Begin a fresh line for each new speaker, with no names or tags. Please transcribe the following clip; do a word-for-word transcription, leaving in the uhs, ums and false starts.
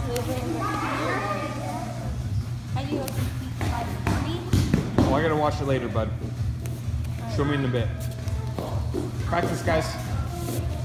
Oh, I gotta watch it later, bud. Show me in a bit. Practice, guys.